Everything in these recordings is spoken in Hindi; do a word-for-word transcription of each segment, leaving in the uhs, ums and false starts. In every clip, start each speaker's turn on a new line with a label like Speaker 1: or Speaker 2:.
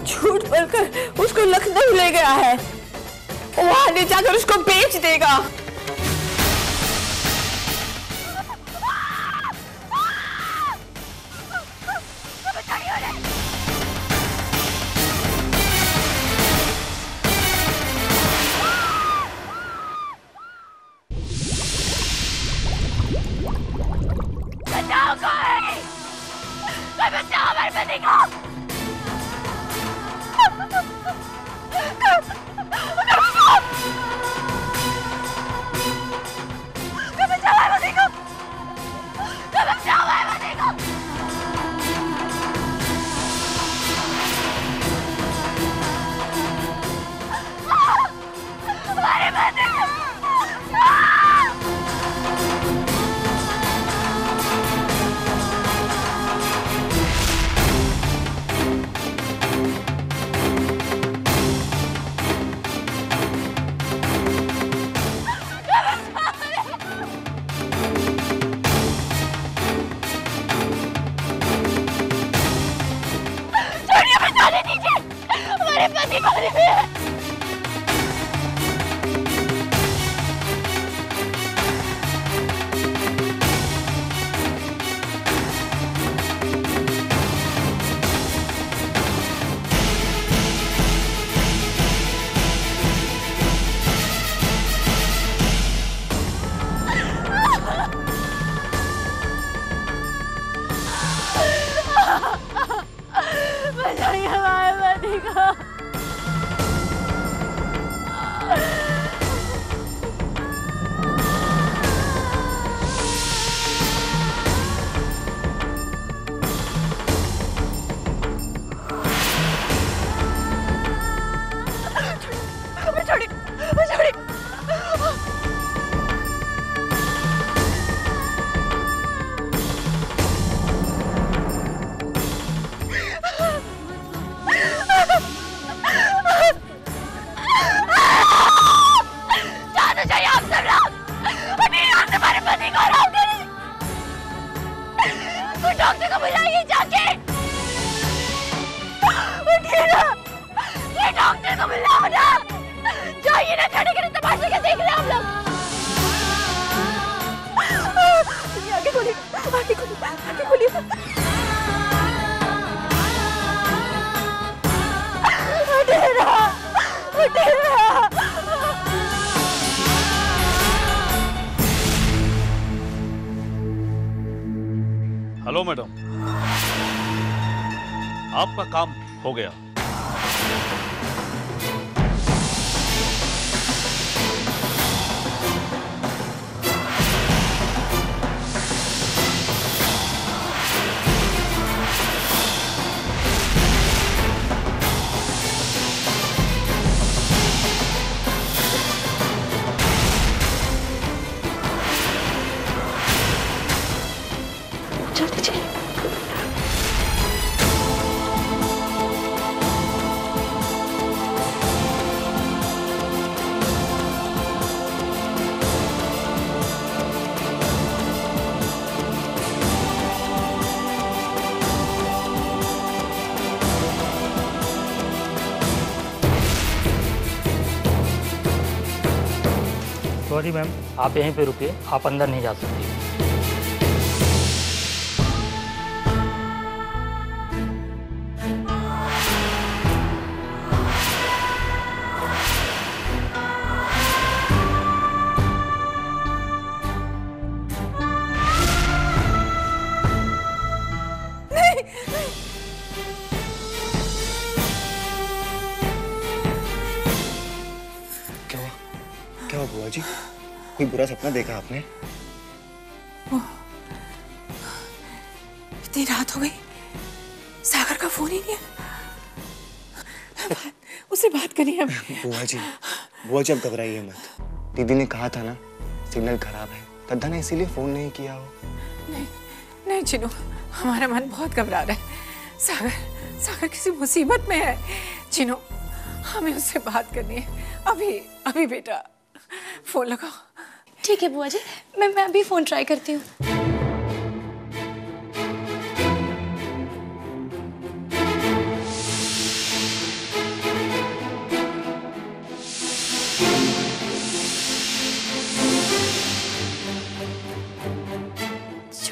Speaker 1: झूठ बोलकर उसको लखनऊ ले गया है, वहां ले जाकर उसको बेच देगा।
Speaker 2: बचाओ कोई, बचाओ हमारे पति को। हमारे पति मरे हुए हैं। बचाइए हमारे पति को। छोड़ी, छोड़ी। डॉक्टर को बुलाइए जाके। उठिए ना, ये डॉक्टर को बुलाओ ना। जाइए ना, खड़े खड़े तमाशे क्या देख रहे हैं हम लोग। आगे खोलिए, आगे खोलिए, आगे खोलिए। उठिए ना, उठिए ना।
Speaker 3: हेलो मैडम, आपका काम हो गया।
Speaker 4: सॉरी मैम, आप यहीं पे रुकिए, आप अंदर नहीं जा सकती।
Speaker 5: क्या हुआ बुआ जी? कोई बुरा सपना देखा आपने?
Speaker 1: इतनी रात हो गई, सागर का फोन ही नहीं है। उससे बात करिए अब।
Speaker 5: बुआ जी, बुआ जी अब घबराइए मत। दीदी ने कहा था ना सिग्नल खराब है, तद्दा ने इसीलिए फोन नहीं किया हो।
Speaker 1: नहीं नहीं चिनू, हमारा मन बहुत घबरा रहा है। सागर सागर किसी मुसीबत में है। चिनू, हमें उससे बात करनी है अभी अभी। बेटा फोन लगाओ।
Speaker 2: ठीक है बुआ जी, मैं मैं अभी फोन ट्राई करती हूँ।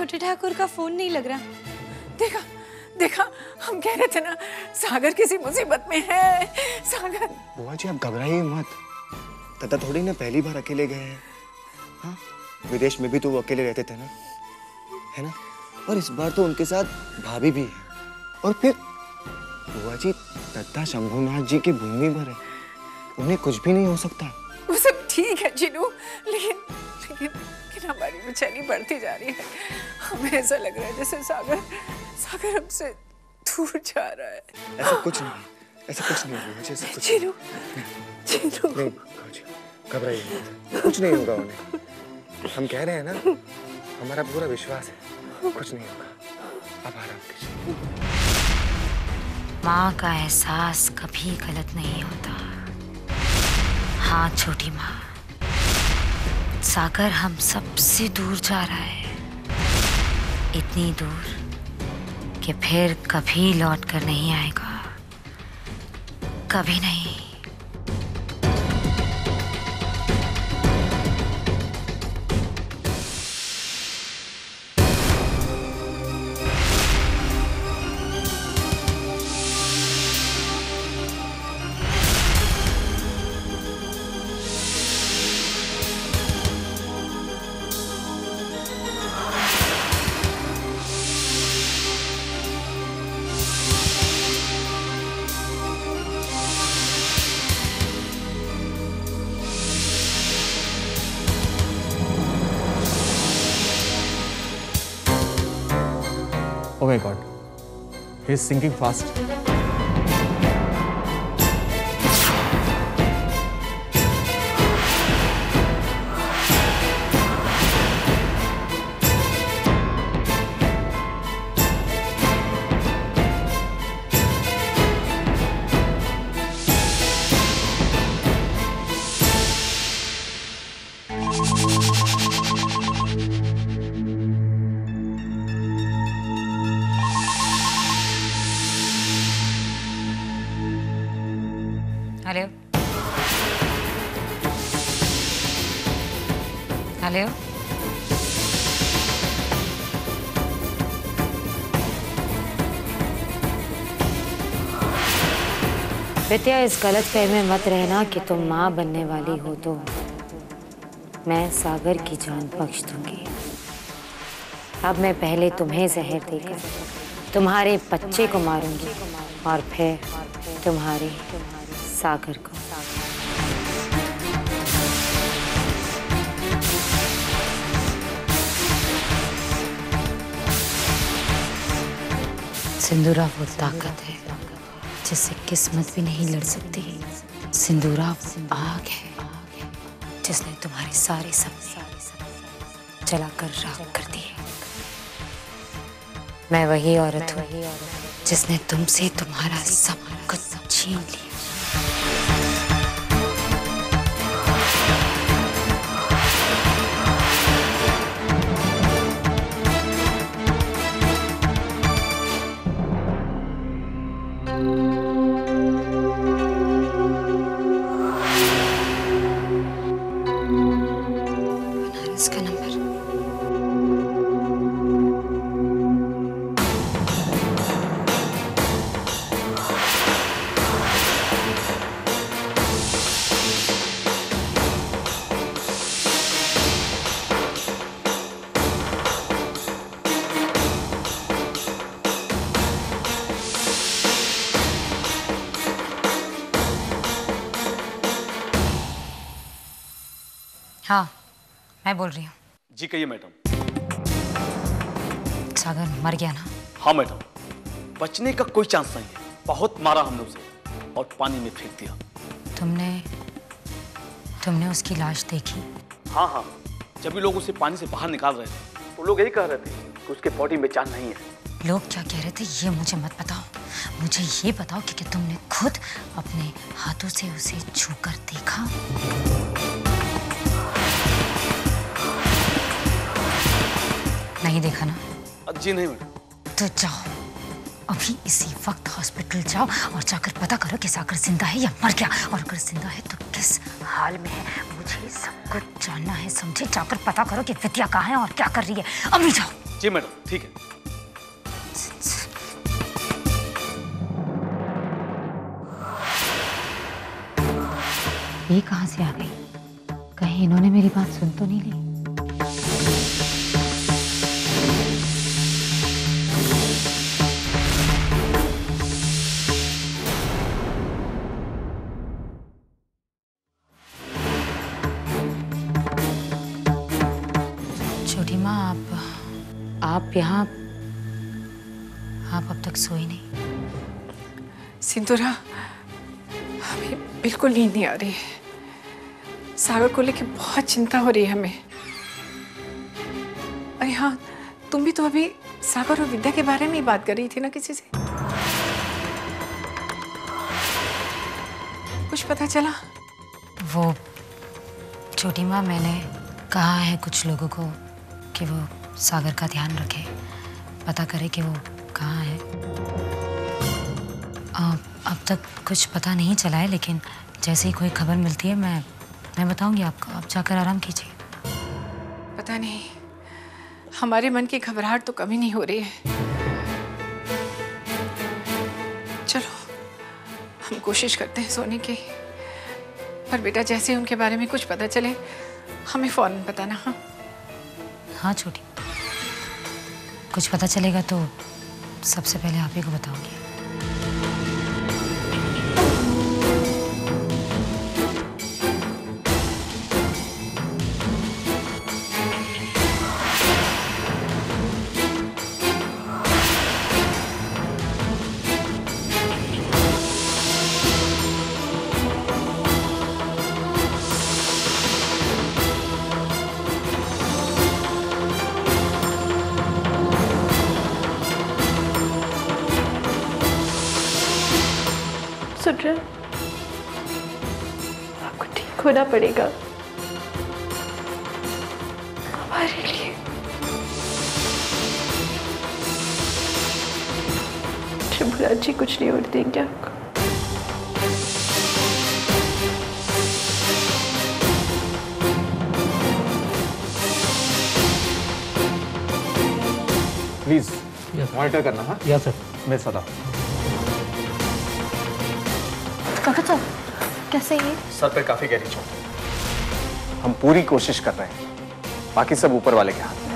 Speaker 2: छोटे ठाकुर का फोन नहीं लग रहा।
Speaker 1: देखा देखा, हम कह रहे थे ना सागर किसी मुसीबत में है। सागर।
Speaker 5: बुआ जी आप घबराइए मत, दादा थोड़ी ना पहली बार अकेले गए हैं। हाँ, विदेश में भी तो वो अकेले रहते थे ना, है ना? और इस बार तो उनके साथ भाभी भी है। और फिर बुआ जी दत्ता शंभुनाथ जी की भूमि पर है, उन्हें कुछ भी नहीं हो सकता।
Speaker 1: वो सब ठीक है जिनू, लेकिन लेकिन लेकिन हमारी बेचैनी बढ़ती जा रही है। हमें ऐसा लग रहा है जैसे सागर सागर हमसे दूर जा रहा है।
Speaker 5: ऐसा कुछ नहीं, ऐसा कुछ नहीं बुआ जी, ऐसा कुछ नहीं।
Speaker 1: जिनू, जिनू।
Speaker 5: नहीं बुआ जी, घबराइए मत, कुछ नहीं होगा उन्हें। हम कह रहे हैं ना, हमारा पूरा विश्वास है, कुछ नहीं होगा। अब आराम कीजिए।
Speaker 6: माँ का एहसास कभी गलत नहीं होता। हाँ छोटी माँ, सागर हम सबसे दूर जा रहा है, इतनी दूर कि फिर कभी लौट कर नहीं आएगा, कभी नहीं।
Speaker 7: Oh my God, he's sinking fast.
Speaker 6: Hello hello, Vidya इस गलत फहमी में मत रहना कि तुम माँ बनने वाली हो तो मैं सागर की जान बख्श दूंगी। अब मैं पहले तुम्हें जहर देकर तुम्हारे बच्चे को मारूंगी और फिर तुम्हारे सागर को। सिंदूरा वो ताकत है जिससे किस्मत भी नहीं लड़ सकती। सिंदूरा वो आग है जिसने तुम्हारे सारे सपने जलाकर राख कर दिए। मैं वही औरत हूँ जिसने तुमसे तुम्हारा सब कुछ छीन लिया। बनारस का नंबर। हाँ, मैं बोल रही हूँ।
Speaker 3: जी कहिए मैडम।
Speaker 6: सागर मर गया ना?
Speaker 3: हाँ मैडम, बचने का कोई चांस नहीं है। बहुत मारा हमने उसे और पानी में फेंक दिया।
Speaker 6: तुमने तुमने उसकी लाश देखी?
Speaker 3: हाँ हाँ, जब भी लोग उसे पानी से बाहर निकाल रहे थे तो लोग यही कह रहे थे कि उसके बॉडी में जान नहीं है।
Speaker 6: लोग क्या कह रहे थे ये मुझे मत बताओ, मुझे ये बताओ कि, कि तुमने खुद अपने हाथों से उसे छूकर देखा। नहीं देखा ना?
Speaker 3: जी नहीं मैडम।
Speaker 6: तो जाओ, अभी इसी वक्त हॉस्पिटल जाओ और जाकर पता करो कि सागर जिंदा है या मर गया, और अगर जिंदा है तो किस हाल में है। मुझे सब कुछ जानना है, समझे? जाकर पता करो कि विद्या कहाँ है और क्या कर रही है। अभी जाओ।
Speaker 3: जी मैडम, ठीक है।
Speaker 6: ये कहाँ से आ गई? कहीं इन्होंने मेरी बात सुन तो नहीं ली? छोटी माँ, आप आप यहाँ आप अब तक सोई नहीं?
Speaker 1: सिंदूरा, हमें बिल्कुल नींद नहीं आ रही है। सागर को लेके बहुत चिंता हो रही है हमें। अरे हाँ, तुम भी तो अभी सागर और विद्या के बारे में ही बात कर रही थी ना किसी से? कुछ पता चला?
Speaker 6: वो छोटी माँ, मैंने कहा है कुछ लोगों को कि वो सागर का ध्यान रखे, पता करे कि वो कहाँ है। आ, अब तक कुछ पता नहीं चला है, लेकिन जैसे ही कोई खबर मिलती है मैं मैं बताऊंगी आपको। आप जाकर आराम कीजिए।
Speaker 1: पता नहीं, हमारे मन की घबराहट तो कमी नहीं हो रही है। चलो, हम कोशिश करते हैं सोने की, पर बेटा जैसे उनके बारे में कुछ पता चले हमें फौरन बताना। हाँ
Speaker 6: हाँ छोटी, कुछ पता चलेगा तो सबसे पहले आप ही को बताऊंगी।
Speaker 2: सुन रहे हैं? आपको ठीक होना पड़ेगा हमारे लिए। शंभुराज जी कुछ नहीं होने देंगे आपको।
Speaker 7: प्लीज मॉनिटर करना। हाँ
Speaker 4: या सर।
Speaker 7: मैं सदा
Speaker 2: काका साहब, कैसे ये?
Speaker 7: सर पे काफी गहरी चोट है। हम पूरी कोशिश कर रहे हैं, बाकी सब ऊपर वाले के हाथ में।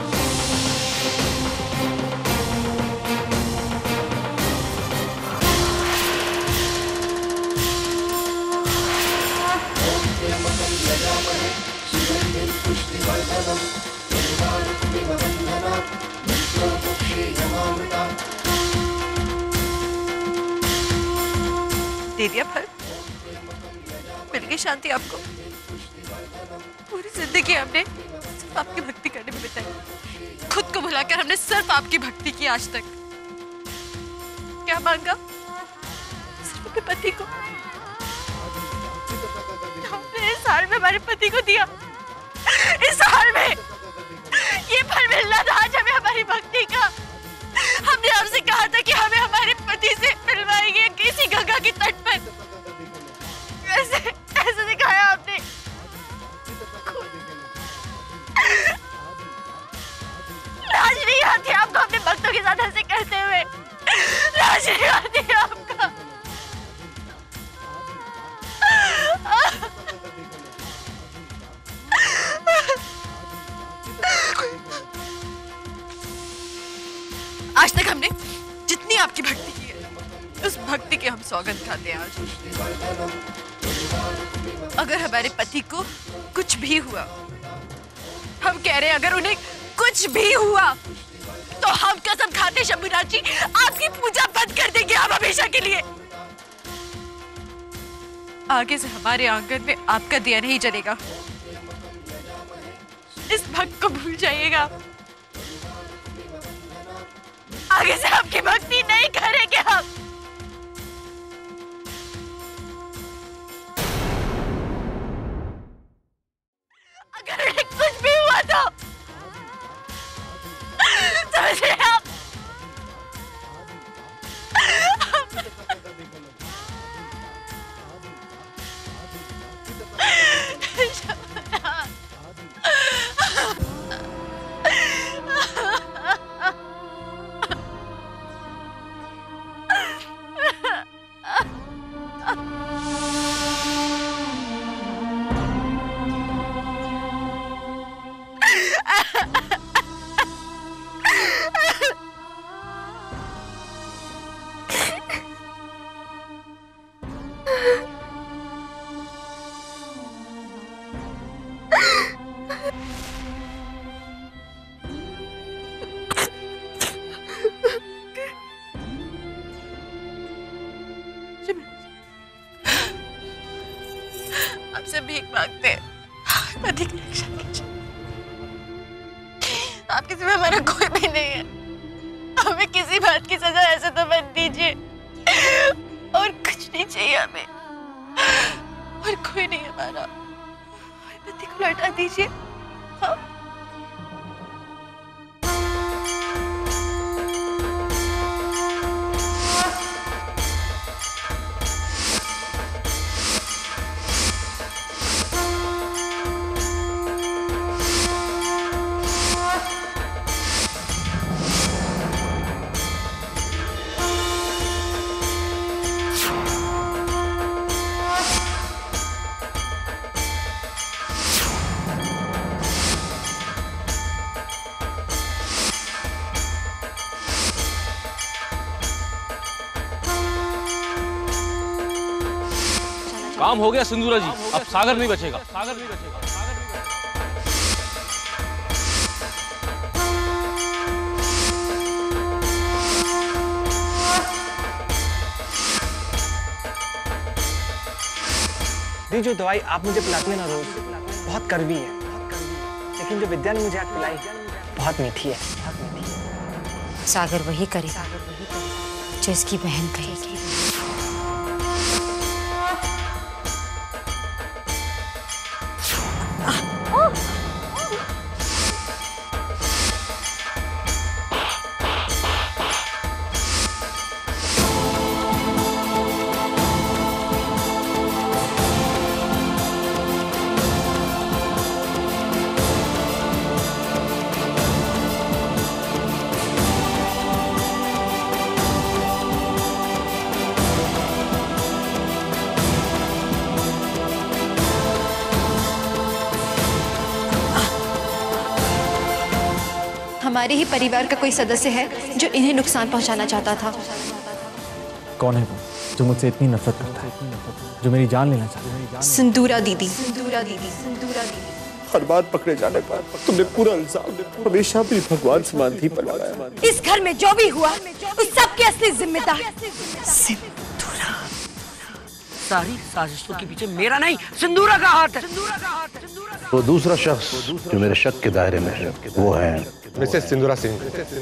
Speaker 2: दे दिया फल? मिल गई शांति आपको? पूरी जिंदगी हमने सिर्फ आपकी भक्ति करने में बिताई। खुद को भुलाकर हमने सिर्फ आपकी भक्ति की आज तक। क्या मांगा? सिर्फ अपने पति को। हमने इस हाल में हमारे पति को दिया। इस हाल में ये फल मिलना था आज हमें हमारी भक्ति का। हमने आपसे कहा था कि हमें हमारे पति से मिलवाएंगे किसी गंगा के तट पर। ऐसे ऐसे दिखाया आपने। लाज नहीं आती आपको अपने भक्तों के साथ ऐसे करते हुए? लाज नहीं आती आपको? आज तक हमने जितनी आपकी भक्ति की है, उस भक्ति के हम सौगंध खाते हैं आज। अगर हमारे पति को कुछ भी हुआ, हम कह रहे हैं अगर उन्हें कुछ भी हुआ, तो हम कसम खाते शंभुराज जी, आपकी पूजा बंद कर देंगे हम हमेशा के लिए। आगे से हमारे आंगन में आपका दिया नहीं जलेगा। इस भक्त को भूल जाइएगा। आगे से आपकी भक्ति नहीं करेंगे हम। अगर उन्हें कुछ भी हुआ तो समझे आप? भीख मांगते हैं, पति की रक्षा कीजिए। आपके सिवा हमारा कोई भी नहीं है, हमें किसी बात की सजा ऐसे तो मत दीजिए, और कुछ नहीं चाहिए हमें, और कोई नहीं हमारा, पति को लौटा दीजिए। हाँ?
Speaker 3: काम हो गया सिंदूरा जी, अब सागर नहीं बचेगा। सागर नहीं बचेगा।
Speaker 5: दी जो दवाई आप मुझे पिलाती है ना रोज, बहुत कड़वी है, लेकिन जो विद्या ने मुझे आज पिलाई बहुत मीठी है।
Speaker 6: सागर वही करेगा जो इसकी बहन कहेगी।
Speaker 8: हमारे ही परिवार का कोई सदस्य है जो इन्हें नुकसान पहुंचाना चाहता था।
Speaker 7: कौन है वो जो मुझसे इतनी नफरत करता है, जो मेरी जान लेना चाहता है?
Speaker 8: सिंदूरा दीदी। सिंदूरा दीदी। सिंदूरा दीदी।
Speaker 5: हर बार पकड़े जाने पर तुमने पूरा इल्जाम हमेशा भी भगवान समान ही पर लगाया।
Speaker 8: इस घर में जो भी हुआ उस सब की असली जिम्मेदार सिंदूरा।
Speaker 9: सारी साजिशों के पीछे मेरा नहीं, सिंदूरा का हाथ है। सिंदूरा का हाथ है।
Speaker 10: वो दूसरा शख्स जो मेरे शक के दायरे में है वो है
Speaker 7: मिसेस सिंदूरा सिंह।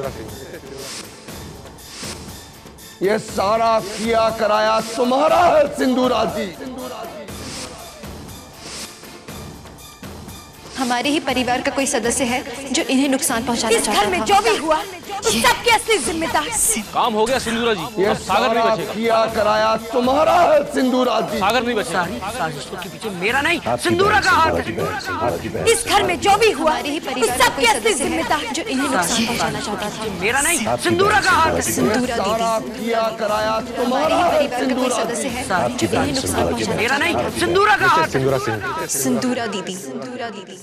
Speaker 10: ये सारा किया कराया तुम्हारा है सिंदूरा जी।
Speaker 8: हमारे ही परिवार का कोई सदस्य है जो इन्हें नुकसान पहुंचाना चाहता था। इस घर में जो भी हुआ उस सब की असली जिम्मेदार
Speaker 3: काम हो गया सिंदूरा जी,
Speaker 10: ये
Speaker 3: सागर नहीं बचेगा।
Speaker 10: किया कराया तुम्हारा है सिंदूरा जी।
Speaker 3: सागर नहीं बचेगा।
Speaker 9: सारी साजिशों के पीछे मेरा नहीं, सिंदूरा का हाथ है।
Speaker 8: इस घर में जो भी हुआ उस सब की असली जिम्मेदार जो इन्हें नुकसान पहुंचाना चाहता था।
Speaker 9: मेरा नहीं, सिंदूरा का हाथ है।
Speaker 8: सिंदूरा दीदी।
Speaker 10: किया कराया
Speaker 8: हमारे ही परिवार का कोई सदस्य है जो इन्हें नुकसान पहुंचाना
Speaker 9: मेरा नहीं, सिंदूरा का हाथ है।
Speaker 7: सिंदूरा सिंह।
Speaker 8: सिंदूरा दीदी। सिंदूरा दीदी।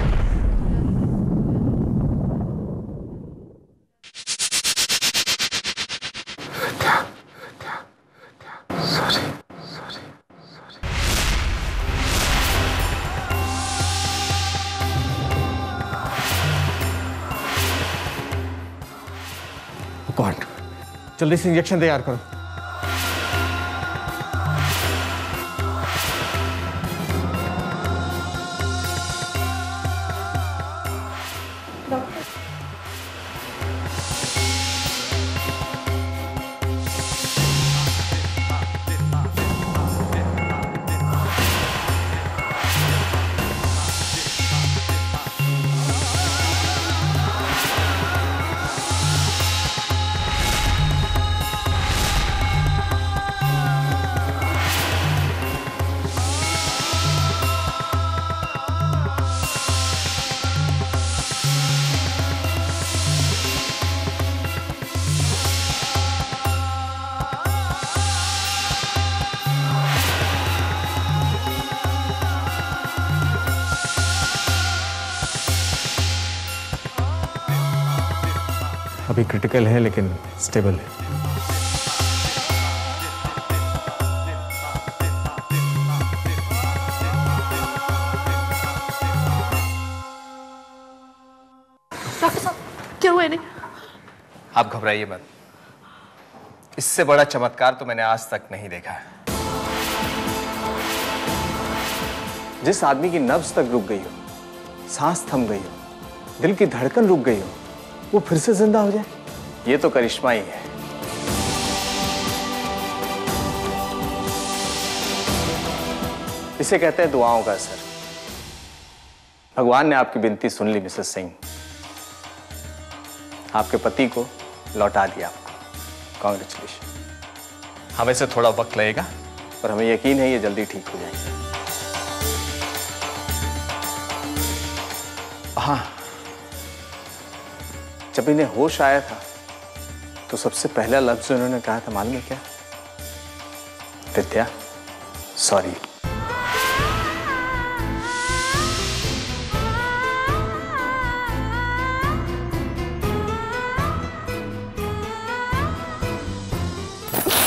Speaker 7: कौन? जल्दी से इंजेक्शन तैयार करो। अभी क्रिटिकल है लेकिन स्टेबल है।
Speaker 2: डॉक्टर साहब क्या हुआ इन्हें?
Speaker 7: आप घबराइए मत, इससे बड़ा चमत्कार तो मैंने आज तक नहीं देखा है। जिस आदमी की नब्ज तक रुक गई हो, सांस थम गई हो, दिल की धड़कन रुक गई हो, वो फिर से जिंदा हो जाए, ये तो करिश्मा ही है। इसे कहते हैं दुआओं का असर। भगवान ने आपकी विनती सुन ली मिसेस सिंह, आपके पति को लौटा दिया आपको। कॉन्ग्रेचुलेशन।
Speaker 11: हाँ, वैसे थोड़ा वक्त लगेगा,
Speaker 7: पर हमें यकीन है ये जल्दी ठीक हो जाएगा। हाँ, जब इन्हें होश आया था तो सबसे पहला लफ्ज उन्होंने कहा था मालूम है क्या? विद्या, सॉरी।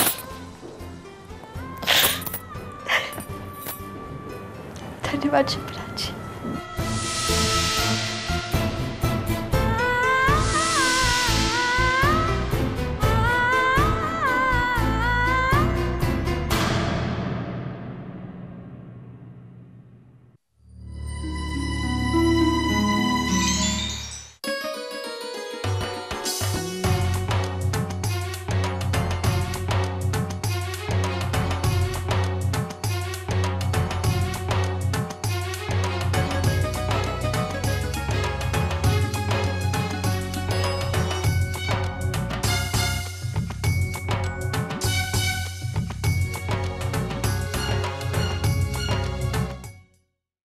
Speaker 8: धन्यवाद शिल्पा।